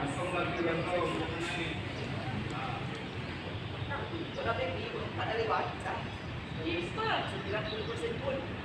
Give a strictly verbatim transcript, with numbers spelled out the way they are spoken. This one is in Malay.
Kantong lagi kantong. Wala pa yung iwan, padaliwan ka. Yes pa, sembilan puluh persen pun.